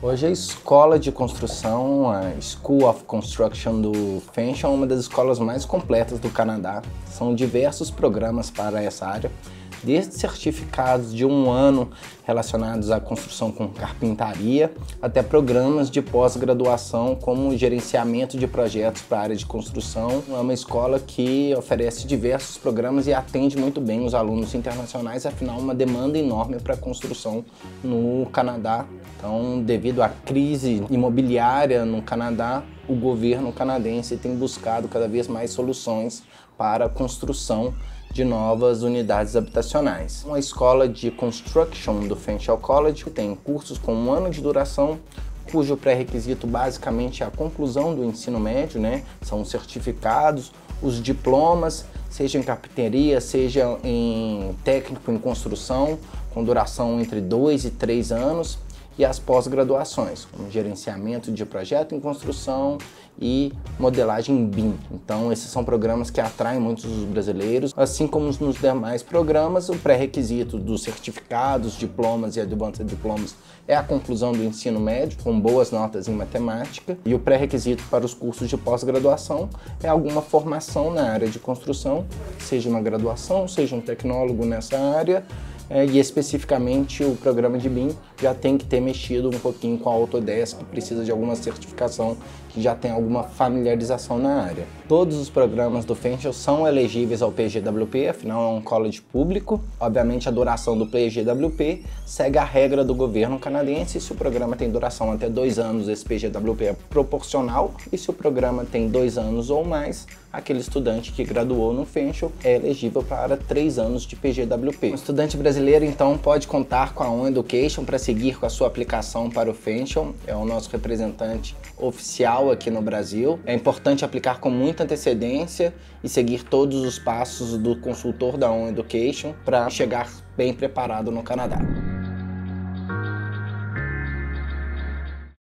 Hoje a escola de construção, a School of Construction do Fanshawe, é uma das escolas mais completas do Canadá. São diversos programas para essa área, desde certificados de 1 ano relacionados à construção com carpintaria, até programas de pós-graduação como gerenciamento de projetos para a área de construção. É uma escola que oferece diversos programas e atende muito bem os alunos internacionais, afinal uma demanda enorme para a construção no Canadá. Então, devido à crise imobiliária no Canadá, o governo canadense tem buscado cada vez mais soluções para a construção de novas unidades habitacionais. Uma escola de construction do Fanshawe College tem cursos com 1 ano de duração, cujo pré-requisito basicamente é a conclusão do ensino médio, São os certificados, os diplomas, seja em carpintaria, seja em técnico em construção, com duração entre 2 e 3 anos, e as pós-graduações, como gerenciamento de projeto em construção e modelagem BIM. Então, esses são programas que atraem muitos dos brasileiros. Assim como nos demais programas, o pré-requisito dos certificados, diplomas e advanced diplomas é a conclusão do ensino médio, com boas notas em matemática. E o pré-requisito para os cursos de pós-graduação é alguma formação na área de construção, seja uma graduação, seja um tecnólogo nessa área, e especificamente o programa de BIM já tem que ter mexido um pouquinho com a Autodesk, precisa de alguma certificação que já tem alguma familiarização na área. Todos os programas do Fanshawe são elegíveis ao PGWP, afinal é um college público. Obviamente a duração do PGWP segue a regra do governo canadense. Se o programa tem duração até 2 anos, esse PGWP é proporcional, e se o programa tem 2 anos ou mais, aquele estudante que graduou no Fanshawe é elegível para 3 anos de PGWP. O estudante brasileiro então pode contar com a ON Education para seguir com a sua aplicação para o Fanshawe, é o nosso representante oficial aqui no Brasil. É importante aplicar com muita antecedência e seguir todos os passos do consultor da ON Education para chegar bem preparado no Canadá.